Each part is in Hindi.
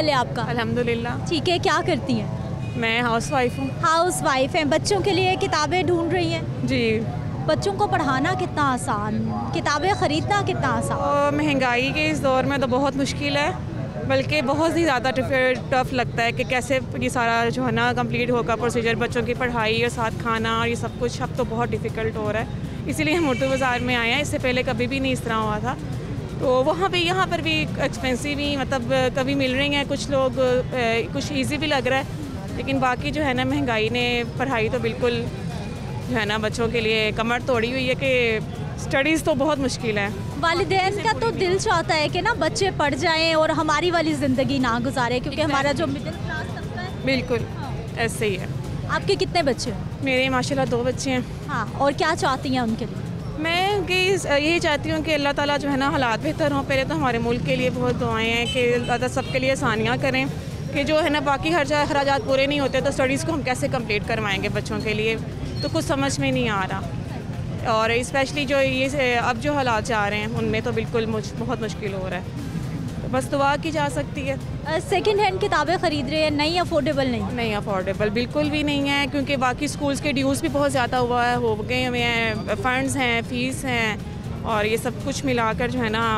हाल है आपका? अल्हम्दुलिल्लाह। ठीक है, क्या करती हैं? मैं हाउस वाइफ हूँ। हाउस वाइफ हैं, बच्चों के लिए किताबें ढूंढ रही हैं। जी। बच्चों को पढ़ाना कितना आसान, किताबें ख़रीदना कितना आसान? और महंगाई के इस दौर में तो बहुत मुश्किल है, बल्कि बहुत ही ज़्यादा टफ लगता है कि कैसे ये सारा जो है ना कंप्लीट होगा प्रोसीजर, बच्चों की पढ़ाई और साथ खाना और ये सब कुछ अब तो बहुत डिफ़िकल्ट हो रहा है। इसीलिए हम उर्दू बाज़ार में आए हैं, इससे पहले कभी भी नहीं इस तरह हुआ था। तो वहाँ पे यहाँ पर भी एक्सपेंसिव ही मतलब कभी मिल रही हैं कुछ लोग, कुछ ईजी भी लग रहा है, लेकिन बाकी जो है ना महंगाई ने पढ़ाई तो बिल्कुल जो है ना बच्चों के लिए कमर तोड़ी हुई है कि स्टडीज़ तो बहुत मुश्किल है। वालिदैन का तो दिल चाहता है कि ना बच्चे पढ़ जाएं और हमारी वाली ज़िंदगी ना गुजारे, क्योंकि हमारा जो मिडिल क्लास तबका है। बिल्कुल ऐसे ही है। आपके कितने बच्चे हैं? मेरे माशाल्लाह 2 बच्चे हैं। हाँ, और क्या चाहती हैं उनके लिए? मैं यही चाहती हूँ कि अल्लाह ताला जो है ना हालात बेहतर हों। पहले तो हमारे मुल्क के लिए बहुत दुआएं हैं कि अल्लाह ताला सबके लिए आसानियाँ करें, कि जो है ना बाकी खर्चात पूरे नहीं होते तो स्टडीज़ को हम कैसे कंप्लीट करवाएंगे बच्चों के लिए, तो कुछ समझ में नहीं आ रहा। और स्पेशली जो ये अब जो हालात जा रहे हैं उनमें तो बिल्कुल बहुत मुश्किल हो रहा है, तो बस दुआ की जा सकती है। सेकंड हैंड किताबें ख़रीद रहे हैं, नहीं अफोर्डेबल नहीं अफोर्डेबल बिल्कुल भी नहीं है, क्योंकि बाकी स्कूल्स के ड्यूज़ भी बहुत ज़्यादा हो गए हुए हैं, फ़ंड्स हैं, फ़ीस हैं, और ये सब कुछ मिलाकर जो है ना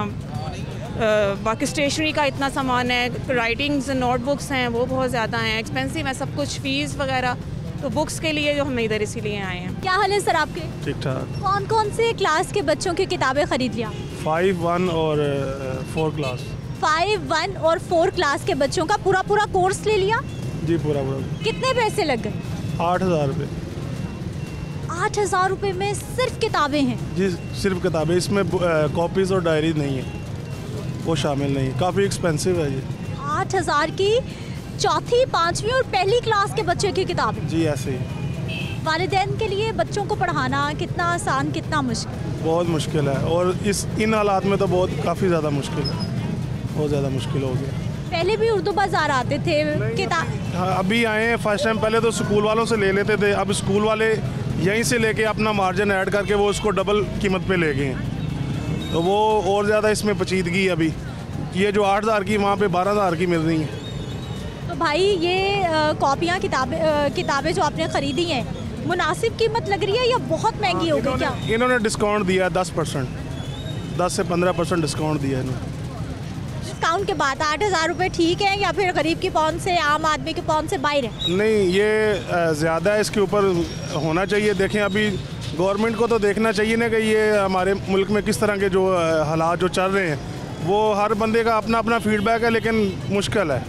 बाकी स्टेशनरी का इतना सामान है, राइटिंग्स नोटबुक्स हैं वो बहुत ज़्यादा हैं, एक्सपेंसिव है सब कुछ, फ़ीस वगैरह। तो बुक्स के लिए जो हम इधर इसीलिए आए हैं। क्या हाल है सर आपके? ठीक ठाक। कौन कौन से क्लास के बच्चों की किताबें खरीद लिया? 5, 1 और 4 क्लास। 5, 1 और 4 क्लास के बच्चों का पूरा कोर्स ले लिया? जी पूरा। कितने पैसे लग गए? 8,000 रुपये। 8,000 रुपये में सिर्फ किताबें हैं? जी सिर्फ किताबें, इसमें कॉपीज़ और डायरी नहीं है, वो शामिल नहीं है, काफ़ी एक्सपेंसिव है ये। 8,000 की चौथी, 5वीं और पहली क्लास के बच्चे की किताबें? जी ऐसे ही। वालिदैन के लिए बच्चों को पढ़ाना कितना आसान कितना मुश्किल? बहुत मुश्किल है, और इन हालात में तो काफ़ी ज़्यादा मुश्किल है, बहुत ज़्यादा मुश्किल हो गया। पहले भी उर्दू बाज़ार आते थे किताब? हाँ अभी आए हैं फर्स्ट टाइम, पहले तो स्कूल वालों से ले लेते थे, अब स्कूल वाले यहीं से लेके अपना मार्जिन ऐड करके वो उसको डबल कीमत पे ले गए हैं, तो वो और ज़्यादा इसमें पेचीदगी। अभी ये जो 8,000 की वहाँ पे 12,000 की मिल रही हैं। तो भाई ये कॉपियाँ किताबें जो आपने ख़रीदी हैं मुनासिब कीमत लग रही है या बहुत महंगी हो गई? क्या इन्होंने डिस्काउंट दिया 10%, 10 से 15% डिस्काउंट दिया इन्होंने। डिस्काउंट के बाद 8,000 रुपये ठीक है या फिर गरीब की पहुंच से, आम आदमी की पहुंच से बाहर है? नहीं, ये ज़्यादा इसके ऊपर होना चाहिए। देखें अभी गवर्नमेंट को तो देखना चाहिए ना कि ये हमारे मुल्क में किस तरह के जो हालात जो चल रहे हैं, वो हर बंदे का अपना अपना फीडबैक है, लेकिन मुश्किल है।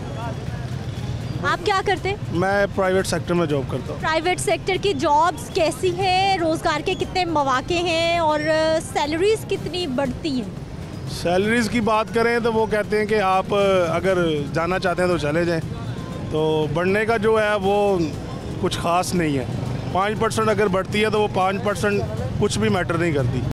आप क्या करते हैं? मैं प्राइवेट सेक्टर में जॉब करता हूँ। प्राइवेट सेक्टर की जॉब्स कैसी हैं, रोज़गार के कितने मौके हैं और सैलरीज कितनी बढ़ती हैं? सैलरीज़ की बात करें तो वो कहते हैं कि आप अगर जाना चाहते हैं तो चले जाएं, तो बढ़ने का जो है वो कुछ ख़ास नहीं है। 5% अगर बढ़ती है तो वो 5% कुछ भी मैटर नहीं करती।